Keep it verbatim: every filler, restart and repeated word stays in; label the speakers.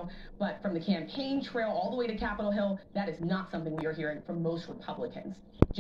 Speaker 1: now, but from the campaign trail all the way to Capitol Hill, that is not something we are hearing from most Republicans.